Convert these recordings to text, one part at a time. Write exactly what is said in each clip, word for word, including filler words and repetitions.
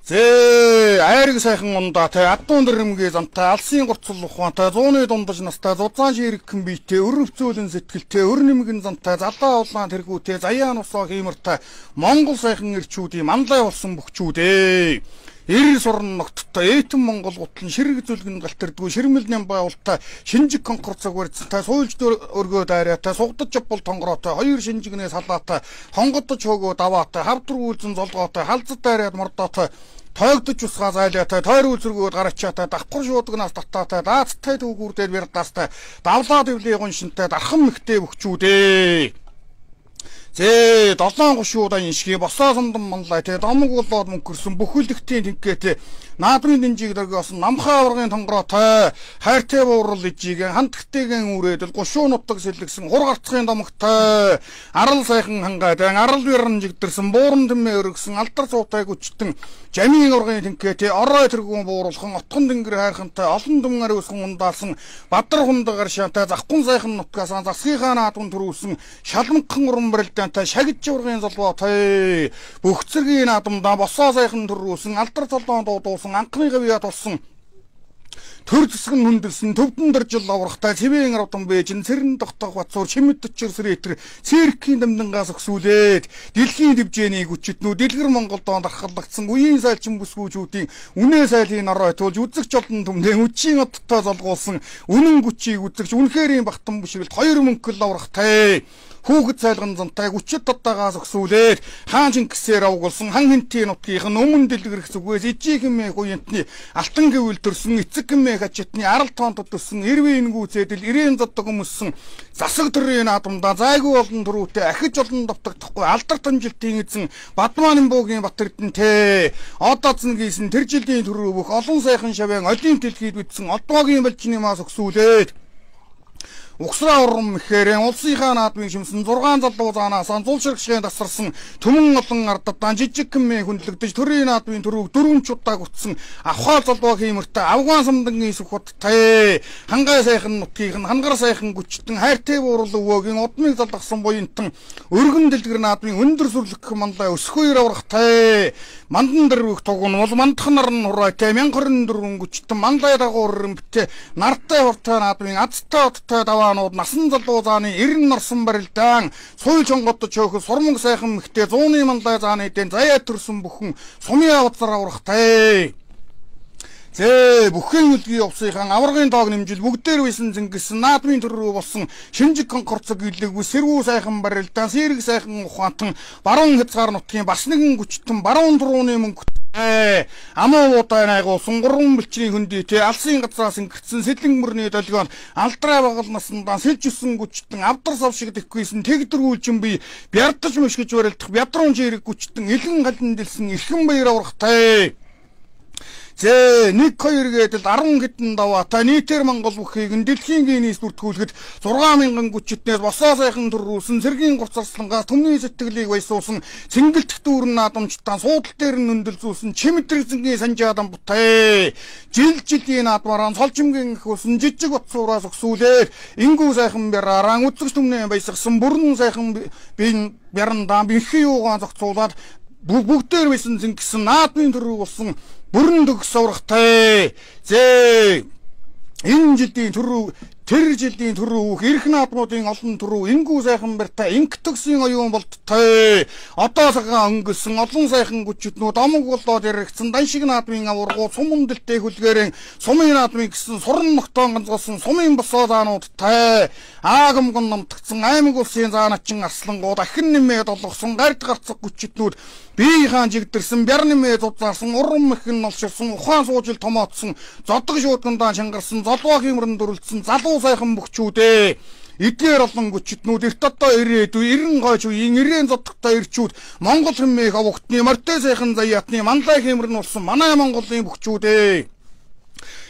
Зээ айраг сайхан ундаа тэ адуун дэрэмгээ замтай алсын гурцл ухаантай зууны дундаж настай зузаан ширэгхэн биетэй өр өвцөөлөн сэтгэлтэй өр нэмгэн замтай залаа улаан тэргүүтэй заяан усаа хиймэртэй Монгол сайхан ирчүүдийн манлай болсон бүхчүүдээ эр сурн ногттой ээтэн Монгол гутлан ширэг зүлгэн галтэрдгүй ширмэл нямбаултай шинжиг конкурцог барьцтай суульж өргөө дайраатай сугдаж жавбал тонгороотой хоёр шинжигнээ салаатай хонгодож хөөгөө даваатай хавдар үйлзэн золгоотой халзад дайраад мордоотой тоогдож усгаа зайлаатай тойр үлзэргүүд гарачаатай давхар шуудгнаас татаатай даацтай түүгүүрдээр бярдаастай давлаа дэвлийн гоншинтай дархан мэгтэй бүхчүүдээ Зээ долоон гушуудаа иншги босоо сумдан манлай те домог болоод мөнгөрсөн бүхэлдэгтийн тэнхгээтэй наадмын дэнжиг дөргөөсөн намхаа аваргын тонгороотой хайртай буурал ижигийн хандгтайгэн үрээдэл гушуу нутаг сэлгсэн хур гарцгийн домогтой арал сайхан хангайдан арал бирэн жигдэрсэн бууран тэмээ өргсөн алдар цуутай гүчтэн жамийн ургын тэнхгээтэй орой тэргүүн бууруулхан отхон дэнгэр хайрхантай олон дүнгээр өсгөн ундаалсан бадар хундагаар шантай захгун сайхан нутгаас засгийнхаа наадмын төрүүлсэн шалмхан уран барилдан та шагж ургын золбоотой бүх зэргийн наадамдаа босоо сайхан төрүүлсэн алдар цолоон дуудуулсан анхны гавьяа тулсан төр зэсгэн хүндэлсэн төвдөн дэржил аврахтай цэвэн арвдан бэжин цэрэн тогтох бацуур чимэд төчөрсрэтэр цэркийн дамдангаас өгсүүлээд дэлхийн дэвжээний хүчитнүү дэлгэр Монголд дархалдагдсан үеийн сайлчин бүсгүүчүүдийн үнэ сайлын орой туулж үзэгч олон түмнээ үчийн одтой золгуулсан үнэн гүчийг үзэгч үнэхэрийн бахтан бишрэлт хоёр мөнгөл аврахтай хүүхэд цайлган зантай хүчит тодтаагаас өгсүүлээд хаан Чингисээр авгуулсан хан хинтийн нутгийнх нь өмнө дэлгэрэх зүгээс ижихэн мэх уянтны алтан гэвэл төрсөн эцэг мэх ачитны арал тоонтод төрсөн эрвийн гүцэдэл ирээн заддаг өмссөн засаг төрийн наадамдаа зайгүй олон төрүүтэй ахиж олон давтагдахгүй алдар тамжилтын эзэн Бадмаанын буугийн Бат Эрдэнэтэй одоодсон гийсэн тэр жилийн төрөө бүх олон сайхан шавын олимп дэлхийд бичсэн олдоогийн балчны мас өгсүүлээд Угсраа урам мэхээрэн улсынхаа наадмыг шимсэн зургаан залуу заанаас анзуул ширхшгэн тасарсан түмэн олон ардадаа жижигхэн мэ хүндлэгдэж төрийн наадмын төрөв дөрвөн чудаа гүтсэн авхаа залуу хиймэртэй авгаан самдангийн сүхваттай хангай сайхан нутгийг нь хангар сайхан гүчтэн хайртай буурал өвөөгийн удмыг залгасан буянтан өргөн дэлгэр наадмын өндөр сүрлэх манлай өсхөөр аврахтай мандан дэрвэх тугун бол мандах нар нь хураатай мянга хорин дөрвөн гүчтэн манлай дагуур рэмбтэй нартай хуртай наадмын азтай одтой даваанууд насан залуу зааны эрен нарсан барилдаан суйлж онгодож хөөх сурмаг сайхан мэгтэй зууны манлай зааны дэн заяа төрсөн бүхэн сумын авцар аврахтай Зээ бүхэн үлгийн явсынхан аваргын тоог нэмжил бүгдээр байсан зингэсэн наадмын төр рүү болсон шинжиг конкурцог илэггүй сэрвүү сайхан барилдаан сэрэг сайхан ухаантан баруун хязгаар нутгийн бас нэгэн гүчтэн баруун дурууны мөнгө амуу удаа найгуулсан гурван бэлчний хөндийтэй алсын газраас ингэрсэн сэлэн мөрний долгион алдраа багал насандаа сэлж өссөн гүчтэн авдар сав шиг дэхгүйсэн тэгдэр үйлчин бий бярдаж мөшгөж барилдах бядруун жирэг гүчтэн элэн галан дэлсэн эрхэн баяр аврахтай Зээ нэг хоёр гэдэл арван хэдэн даваатай нийтээр Монгол бүхийг нь дэлхийн гинээс бүртгүүлэхэд зургаан мянган гүчитнээс босоо сайхан төрүүлсэн цэргийн гуцарслангаас төмний сэтгэлийг баясуулсан цэнгэлдэх дүүрэн наадамчтаа суудал дээр нь өндөрлзүүлсэн чимэдрэгзэнгийн санжаадан бутай жил жилийн наадмаараа солжимгийн ихүүлсэн жижиг утсуураас өгсүүлээд ингүү сайхан бяраараа үзэгч төмнөө баясгасан бүрэн сайхан бин бярандаа бинхий юугаан зохицуулаад бүгдээр байсан зингэсэн наадмын төрөв болсон бүрэн төгс аврахтай зээ энэ жилийн төрөв тэр жилийн төрөв эрх наадмуудын олон төрөв ингүү сайхан барьтай инг төгсийн оюун болттой одоо цагаан өнгөлсөн олон сайхан гүчтнүүд омог болоод яригдсан дан шиг наадмын аваргуу сумын дэлтэй хүлгээрэн сумын наадмын гэсэн суран ногтоон ганцсан сумын босоо заануудтай аагамгон номтгдсан аймаг улсын зааначин арслангууд ахин нэмээд олгосон гард гарцах гүчтнүүд бие хаан жигдэрсэн бяр нэмээд зузаарсан уран мэхэн нолширсан ухаан суужил томоотсон зодог шуудгандаа чангарсан золвоо хэмрэн дүрлцсэн залуу сайхан бүхчүүдээ эдгээр олон гүчтнүүд эрт одоо ирээд эрен гойч үеийн ирээн зодогтой ирчүүд Монгол хэмээх овогтны морьтой сайхан заяатны манлай хэмрэн болсон манай Монголын бүхчүүдээ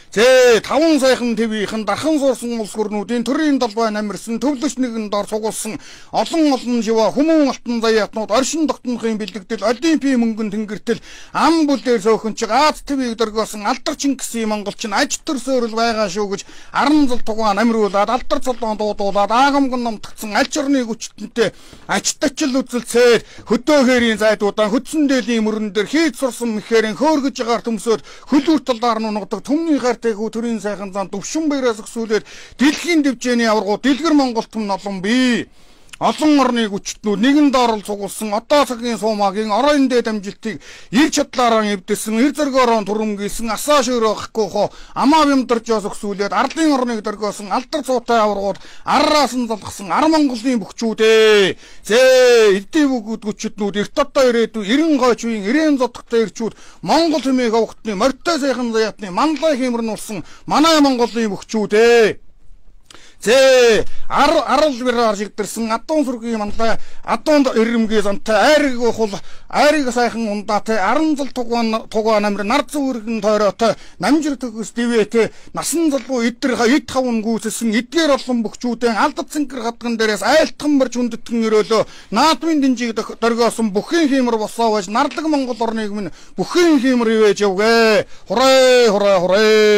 Зэ таван сайхан твийнхэн дархан суурсан улс гүрнүүдийн төрийн далбай намирсан төвлөч нэгэн дор сугулсан олон олон жива хүмүүн алтан заяатнууд оршин тогтнохын бэлтгэл олимпийн мөнгөн тэнгэртэл ам бүлээр сөөхөнч Аз твийг дөргөөсөн алдар Чингисийн монголчин аж төрсөөрөл байгаа шүү гэж аран зал тугаа намируулаад алдар цолоон дуудуулаад аагамган номтгцсан аль орны хүчтэнтэй ачтачл үзэлцээд хөдөөхөрийн зайдуудаа хөдсөн дээлийн мөрөн дээр хийж сурсан мэхээрэн хөөргөж агаар төмсөд хөлүүр талаар нугадаг төмний гартайгуу төрийн сайхан зан төвшин баяраас өсвөлээд дэлхийн дэвжээний аваргуу дэлгэр Монголт юм noloн бий. Олон орны хүчтнүүд нэгэн доорл цугулсан одоо цагийн суумагийн оройн дээд амжилтыг ир чадлаараа эвдэсэн ир зөргөөрөө түрэмгийлсэн асаа шөөрөхгүй хоо амаа бямдарч өсвөлээд ардын орныг дөргөөсөн алдар цуутай аваргууд арраас нь залгсан ар Монголын бүхчүүдээ зээ эдийн бүгд хүчтнүүд эрт одоо ирээдүй эрен гойчвын ирээн зодгтой ирчүүд Монгол хэмээх авахтны морьтой сайхан заяатны манлай хэмэрнүүлсэн манай Монголын бүхчүүдээ Зэ ар арал бираар шигдэрсэн адуун сүргийн мандаа адуунд ирэмгээ замтай айрыг ухул айрыг сайхан ундаатай аран зал тугаан тугаан намир нар зүргэн тойроотой намжир төгс дивэтэй насан залбуу идэр ид хавн гүйцэлсэн эдгээр олон бөхчүүдэн алдад цэнгэр хадган дээрээс айлтхан барж хүндэтгэн өрөөлөө наадмын динжиг дөргөөсөн бүхэн хиймэр босоо байж нардаг Монгол орныг минь бүхэн хиймэр ивэж явгээ хураа хураа хураа